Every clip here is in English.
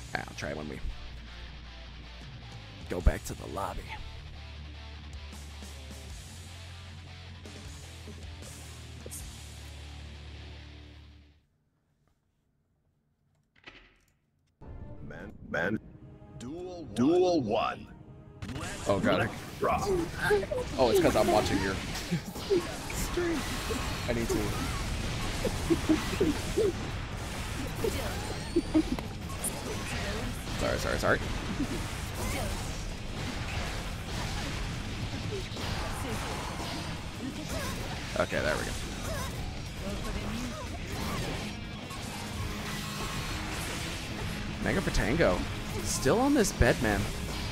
I'll try when we go back to the lobby. Man. Duel 1. Oh god. Oh, it's because I'm watching your stream. I need to. Sorry. Okay, there we go. Mega Patango. Still on this bed, man.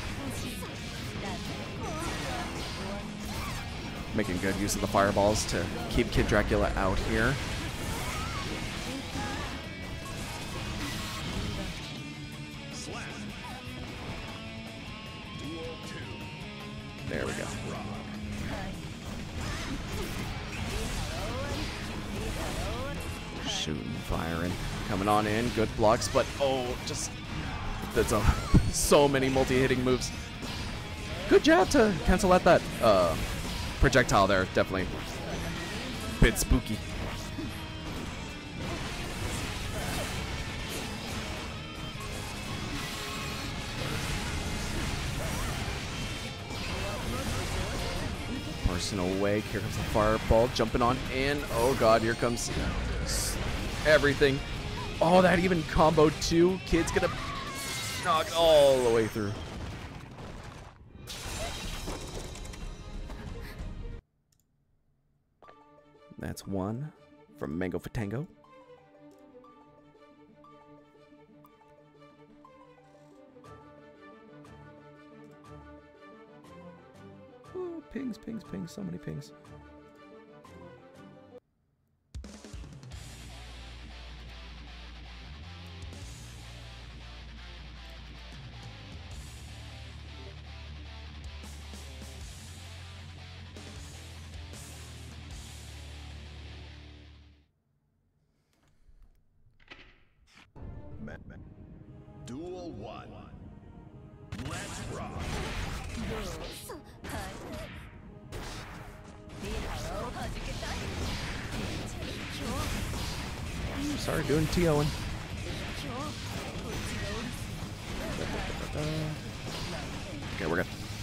Making good use of the fireballs to keep Kid Dracula out here. There we go. Shooting, firing, coming on in, good blocks, but oh, just that's so many multi-hitting moves. Good job to cancel out that projectile there, definitely. Bit spooky. Personal wake, here comes the fireball, jumping on in. Oh god, here comes everything. Oh, that even combo too. Kid's gonna knock all the way through. That's one from Mango Fatango. Oh, pings, so many pings. Duel 1. Let's rock. Sorry, doing T-Owen. Okay, we're good.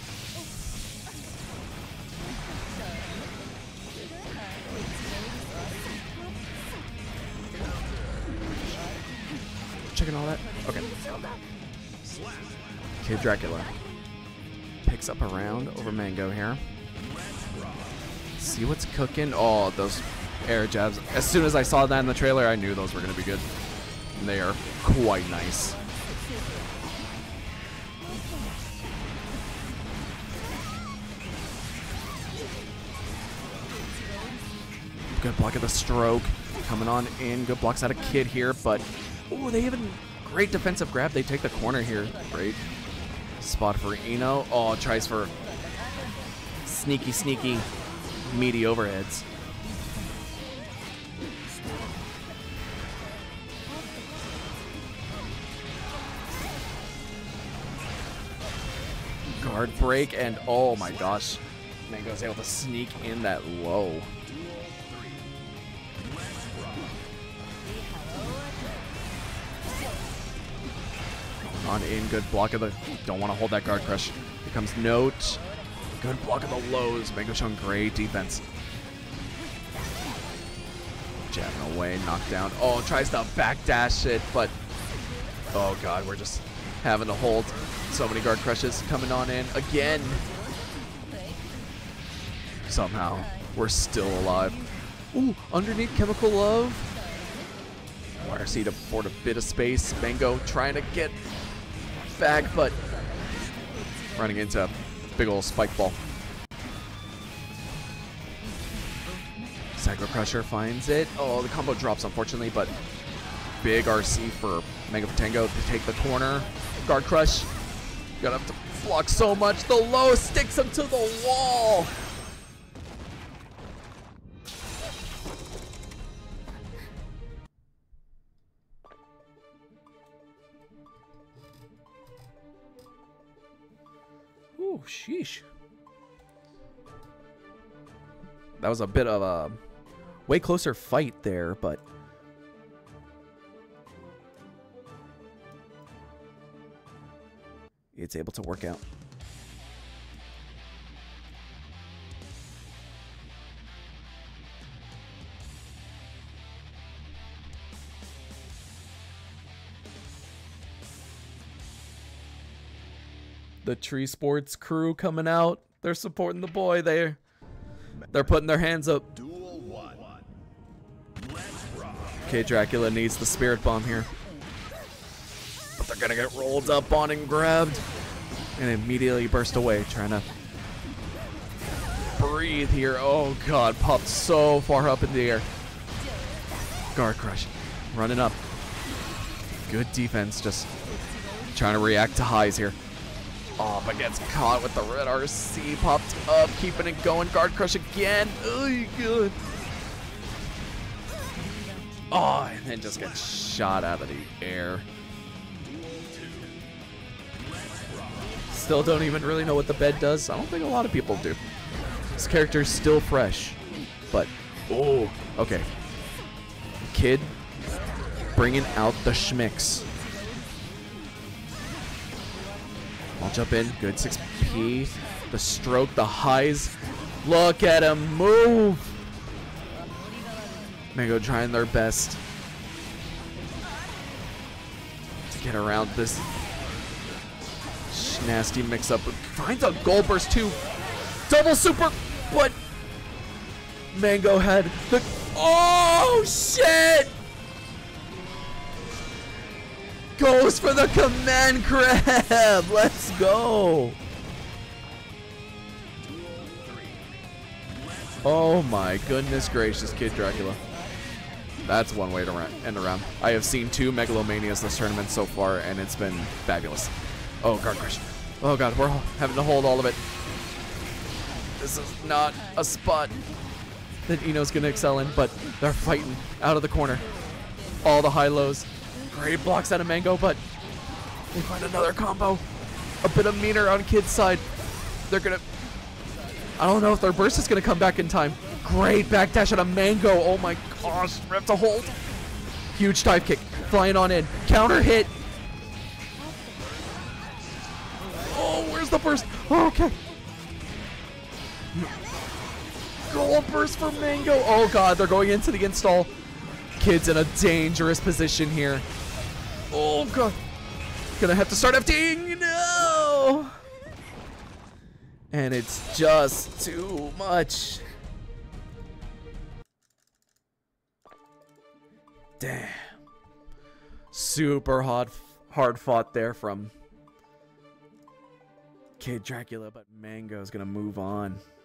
Checking all that? Okay. Kid Dracula picks up a round over Mango here. See what's cooking. Oh, those air jabs. As soon as I saw that in the trailer, I knew those were going to be good. And they are quite nice. Good block of the stroke. Coming on in. Good blocks out of Kid here, but oh, they even great defensive grab. They take the corner here. Great spot for Eno. Oh, tries for sneaky, meaty overheads. Guard break, and oh my gosh, Mango's able to sneak in that low. On in, good block of the, don't want to hold that guard crush. Here comes Note, good block of the lows. Mango showing great defense. Jabbing away, knocked down. Oh, tries to backdash it, but oh god, we're just having to hold. So many guard crushes coming on in again. Somehow, we're still alive. Ooh, underneath Chemical Love. YRC to afford a bit of space. Mango trying to get back, but running into a big old spike ball. Psycho Crusher finds it. Oh, the combo drops, unfortunately, but big RC for Mega Patango to take the corner. Guard Crush. Gonna have to block so much. The low sticks him to the wall. Ooh, sheesh. That was a bit of a way closer fight there, but it's able to work out. The Tree Sports crew coming out. They're supporting the boy there. They're putting their hands up. Duel 1. Let's rock. Okay, Dracula needs the Spirit Bomb here. But they're gonna get rolled up on and grabbed. And immediately burst away, trying to breathe here. Oh god, popped so far up in the air. Guard Crush. Running up. Good defense, just trying to react to highs here. Oh, but gets caught with the red RC. Popped up, keeping it going. Guard Crush again. Oh, good. Oh, and then just gets shot out of the air. Still don't even really know what the bed does. I don't think a lot of people do. This character's still fresh. But, oh, okay. Kid bringing out the schmicks. I'll jump in. Good 6P. The stroke, the highs. Look at him move. Mango trying their best to get around this nasty mix-up. Finds a Gold Burst too. Double super. What? Mango had the... Oh, shit! Goes for the command grab. Let's go. Oh my goodness gracious, Kid Dracula. That's one way to end around. I have seen 2 Megalomanias this tournament so far, and it's been fabulous. Oh, Guard Crush. Oh god, we're having to hold all of it. This is not a spot that Ino's gonna excel in, but they're fighting out of the corner. All the high-lows. Great blocks out of Mango, but they find another combo. A bit of meaner on Kid's side. They're gonna... I don't know if their burst is gonna come back in time. Great backdash out of Mango. Oh my gosh, we have to hold. Huge dive kick, flying on in. Counter hit. Oh, where's the burst? Oh, okay. Gold burst for Mango. Oh god, they're going into the install. Kid's in a dangerous position here. Oh god. Gonna have to start FDing. No. And it's just too much. Damn. Super hard fought there from Kid Dracula, but Mango's gonna move on.